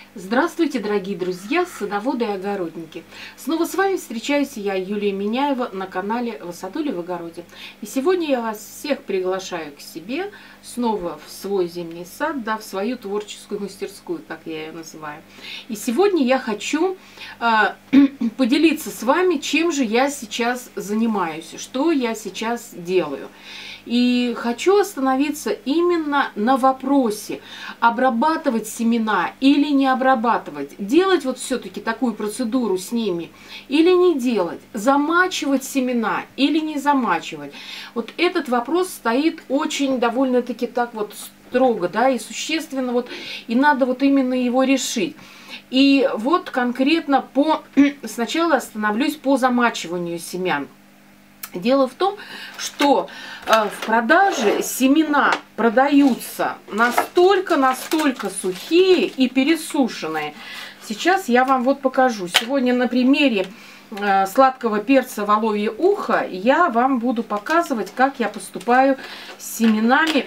Здравствуйте, дорогие друзья, садоводы и огородники! Снова с вами встречаюсь я, Юлия Миняева, на канале «В саду или в огороде». И сегодня я вас всех приглашаю к себе, снова в свой зимний сад, да, в свою творческую мастерскую, как я ее называю. И сегодня я хочу поделиться с вами, чем же я сейчас занимаюсь, что я сейчас делаю. И хочу остановиться именно на вопросе, обрабатывать семена или не обрабатывать, делать вот все-таки такую процедуру с ними или не делать, замачивать семена или не замачивать. Вот этот вопрос стоит очень довольно-таки так вот строго, да, и существенно, вот, и надо вот именно его решить. И вот конкретно сначала остановлюсь по замачиванию семян. Дело в том, что в продаже семена продаются настолько сухие и пересушенные. Сейчас я вам вот покажу. Сегодня на примере сладкого перца воловье ухо я вам буду показывать, как я поступаю с семенами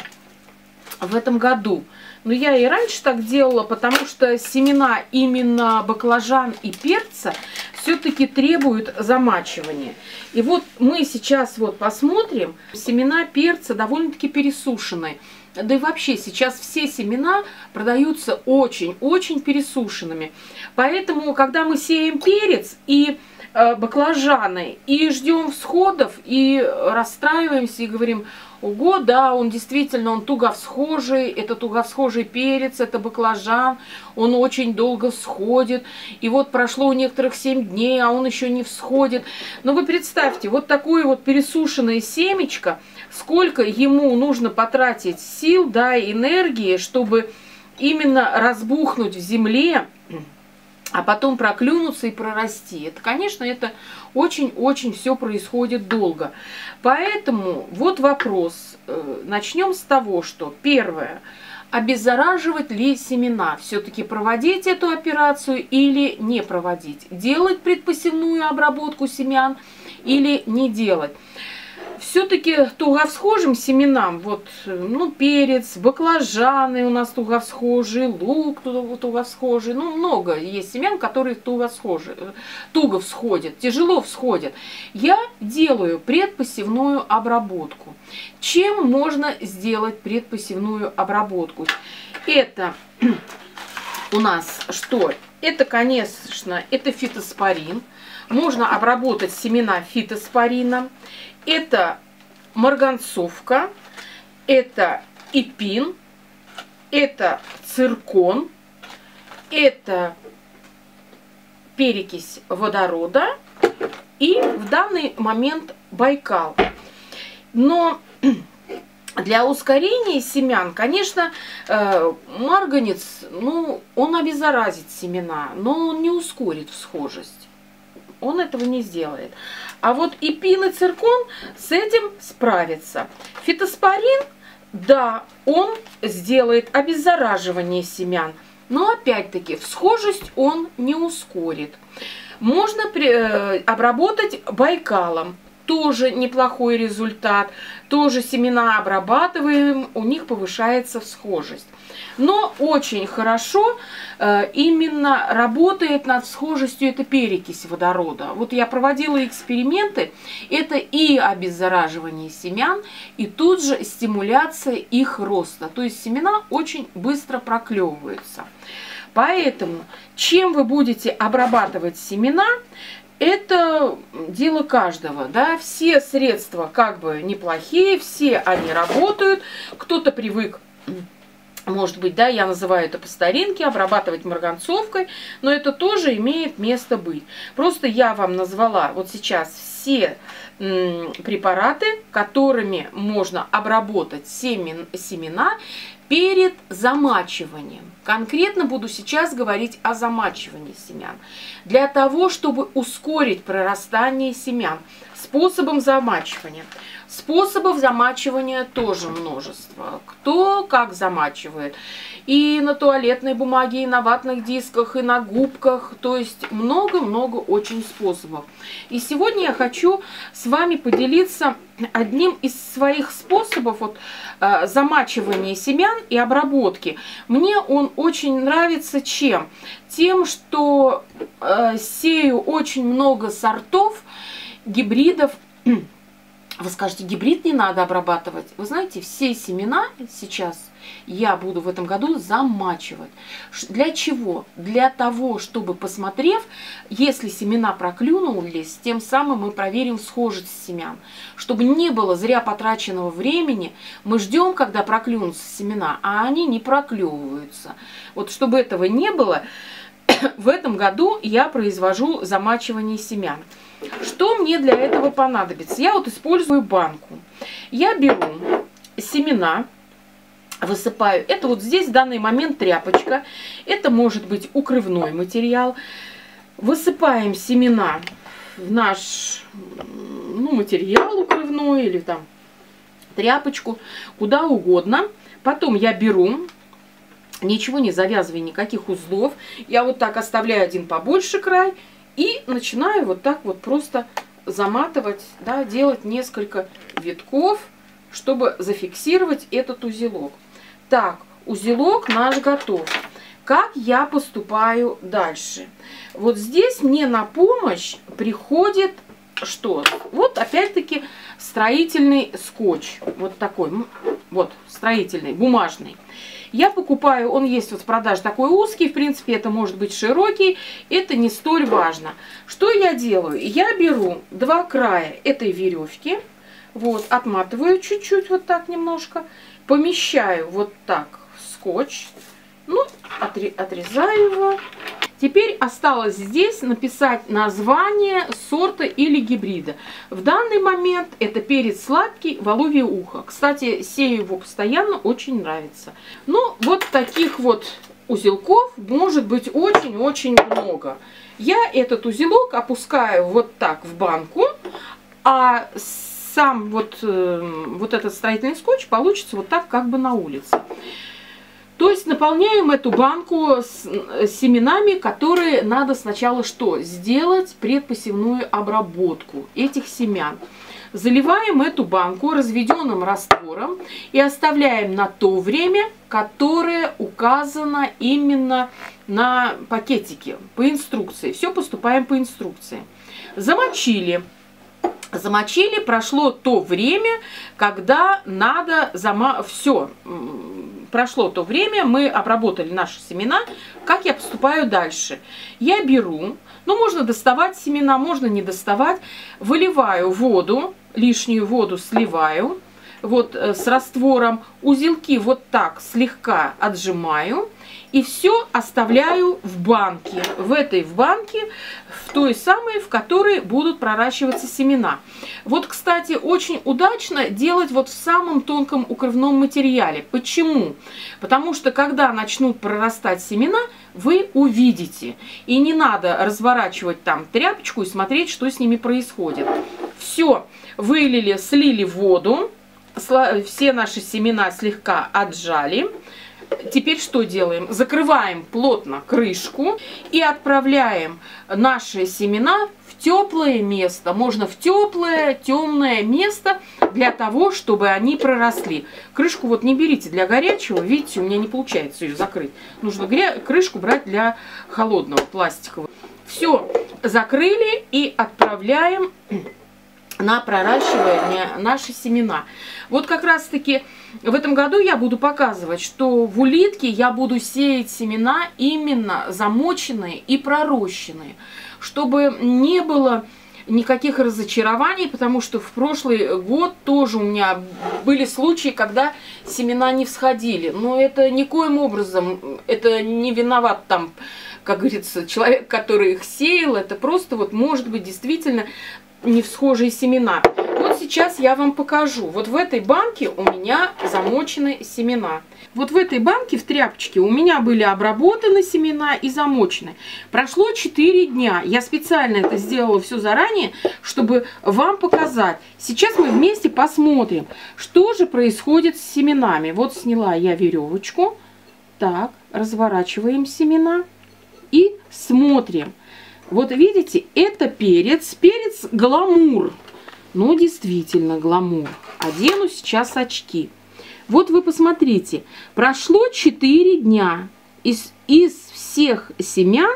в этом году. Но я и раньше так делала, потому что семена именно баклажан и перца все-таки требуют замачивания. И вот мы сейчас вот посмотрим, семена перца довольно-таки пересушенные. Да и вообще сейчас все семена продаются очень-очень пересушенными. Поэтому, когда мы сеем перец и баклажаны и ждем всходов, и расстраиваемся, и говорим: ого, да, он действительно, он туго всхожий, это туго всхожий перец, это баклажан, он очень долго всходит, и вот прошло у некоторых 7 дней, а он еще не всходит. Но вы представьте, вот такое вот пересушенное семечко, сколько ему нужно потратить сил, да, энергии, чтобы именно разбухнуть в земле, а потом проклюнуться и прорасти. Это, конечно, это очень-очень все происходит долго. Поэтому вот вопрос. Начнем с того, что первое. Обеззараживать ли семена? Все-таки проводить эту операцию или не проводить? Делать предпосевную обработку семян или не делать? Все-таки туговсхожим семенам, вот, ну, перец, баклажаны у нас туговсхожие, лук туговсхожий, ну, много есть семян, которые туго всходят, тяжело всходят. Я делаю предпосевную обработку. Чем можно сделать предпосевную обработку? Это у нас что? Это, конечно, это фитоспорин. Можно обработать семена фитоспорином. Это марганцовка, это ипин, это циркон, это перекись водорода и в данный момент байкал. Но для ускорения семян, конечно, марганец, ну, он обеззаразит семена, но он не ускорит всхожесть. Он этого не сделает. А вот ипин и циркон с этим справятся. Фитоспорин, да, он сделает обеззараживание семян, но опять-таки всхожесть он не ускорит. Можно обработать байкалом. Тоже неплохой результат. Тоже семена обрабатываем, у них повышается всхожесть. Но очень хорошо именно работает над всхожестью это перекись водорода. Вот я проводила эксперименты. Это и обеззараживание семян, и тут же стимуляция их роста. То есть семена очень быстро проклевываются. Поэтому чем вы будете обрабатывать семена, это дело каждого, да, все средства как бы неплохие, все они работают, кто-то привык, может быть, да, я называю это по старинке, обрабатывать марганцовкой, но это тоже имеет место быть. Просто я вам назвала вот сейчас все препараты, которыми можно обработать семена перед замачиванием. Конкретно буду сейчас говорить о замачивании семян. Для того, чтобы ускорить прорастание семян, способом замачивания. Способов замачивания тоже множество. Кто как замачивает. И на туалетной бумаге, и на ватных дисках, и на губках. То есть много-много очень способов. И сегодня я хочу с вами поделиться одним из своих способов замачивания семян и обработки. Мне он очень нравится чем? Тем, что сею очень много сортов, гибридов. Вы скажете, гибрид не надо обрабатывать. Вы знаете, все семена сейчас я буду в этом году замачивать. Для чего? Для того, чтобы, посмотрев, если семена проклюнулись, тем самым мы проверим схожесть семян. Чтобы не было зря потраченного времени, мы ждем, когда проклюнутся семена, а они не проклевываются. Вот чтобы этого не было, в этом году я произвожу замачивание семян. Что мне для этого понадобится? Я вот использую банку. Я беру семена, высыпаю. Это вот здесь в данный момент тряпочка. Это может быть укрывной материал. Высыпаем семена в наш материал укрывной или там тряпочку, куда угодно. Потом я беру, ничего не завязывая, никаких узлов. Я вот так оставляю один побольше край. И начинаю вот так вот просто заматывать, да, делать несколько витков, чтобы зафиксировать этот узелок. Так, узелок наш готов. Как я поступаю дальше? Вот здесь мне на помощь приходит что? Вот опять-таки строительный скотч. Вот такой, вот строительный, бумажный. Я покупаю, он есть вот в продаже такой узкий, в принципе, это может быть широкий, это не столь важно. Что я делаю? Я беру два края этой веревки, вот, отматываю чуть-чуть, вот так немножко, помещаю вот так в скотч, отрезаю его. Теперь осталось здесь написать название сорта или гибрида. В данный момент это перец сладкий, воловье ухо. Кстати, сею его постоянно, очень нравится. Ну, вот таких вот узелков может быть очень-очень много. Я этот узелок опускаю вот так в банку, а сам вот этот строительный скотч получится вот так как бы на улице. То есть наполняем эту банку с семенами, которые надо сначала что? Сделать предпосевную обработку этих семян. Заливаем эту банку разведенным раствором и оставляем на то время, которое указано именно на пакетике, по инструкции. Все поступаем по инструкции. Замочили. Замочили, прошло то время, когда надо все. Прошло то время, мы обработали наши семена. Как я поступаю дальше? Я беру, можно доставать семена, можно не доставать, выливаю воду, лишнюю воду сливаю, вот с раствором, узелки вот так слегка отжимаю и все оставляю в банке. В банке, в той самой, в которой будут проращиваться семена. Вот, кстати, очень удачно делать вот в самом тонком укрывном материале. Почему? Потому что, когда начнут прорастать семена, вы увидите. И не надо разворачивать там тряпочку и смотреть, что с ними происходит. Все, вылили, слили воду, все наши семена слегка отжали. Теперь что делаем? Закрываем плотно крышку и отправляем наши семена в теплое место. Можно в теплое, темное место для того, чтобы они проросли. Крышку вот не берите для горячего. Видите, у меня не получается ее закрыть. Нужно крышку брать для холодного, пластикового. Все, закрыли и отправляем на проращивание наши семена. Вот как раз таки в этом году я буду показывать, что в улитке я буду сеять семена именно замоченные и пророщенные, чтобы не было никаких разочарований, потому что в прошлый год тоже у меня были случаи, когда семена не всходили. Но это никоим образом, это не виноват там, как говорится, человек, который их сеял, это просто вот может быть действительно не всхожие семена. Вот Вот сейчас я вам покажу. Вот в этой банке у меня замочены семена. Вот в этой банке, в тряпочке, у меня были обработаны семена и замочены. Прошло 4 дня. Я специально это сделала все заранее, чтобы вам показать. Сейчас мы вместе посмотрим, что же происходит с семенами. Вот сняла я веревочку. Так, разворачиваем семена и смотрим. Вот видите, это перец. Перец гламур. Ну, действительно, гламур. Одену сейчас очки. Вот вы посмотрите, прошло 4 дня. Из всех семян,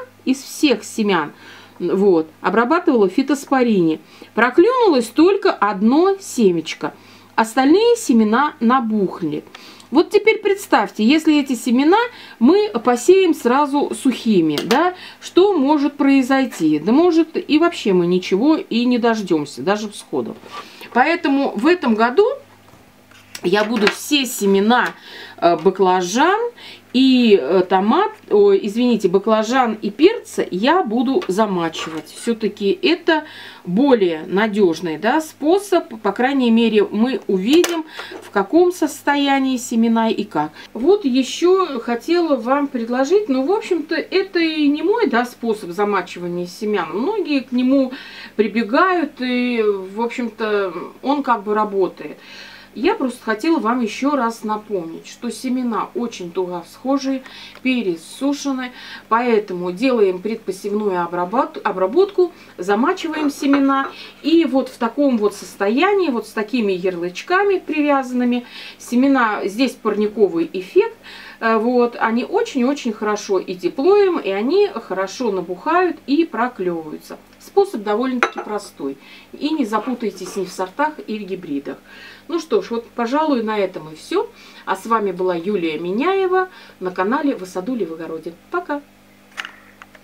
вот, обрабатывала фитоспорине. Проклюнулось только одно семечко. Остальные семена набухли. Вот теперь представьте, если эти семена мы посеем сразу сухими, да, что может произойти? Да может и вообще мы ничего и не дождемся, даже всходов. Поэтому в этом году я буду все семена баклажан и баклажан и перца я буду замачивать. Все-таки это более надежный, да, способ. По крайней мере, мы увидим, в каком состоянии семена и как. Вот еще хотела вам предложить, ну, в общем-то, это и не мой, да, способ замачивания семян. Многие к нему прибегают, и, в общем-то, он как бы работает. Я просто хотела вам еще раз напомнить, что семена очень туго всхожие, перец сушеный, поэтому делаем предпосевную обработку, замачиваем семена. И вот в таком вот состоянии, вот с такими ярлычками привязанными, семена, здесь парниковый эффект, вот, они очень-очень хорошо и теплоем, и они хорошо набухают и проклевываются. Способ довольно-таки простой. И не запутайтесь ни в сортах и в гибридах. Ну что ж, вот, пожалуй, на этом и все. А с вами была Юлия Миняева на канале «В саду или в огороде». Пока!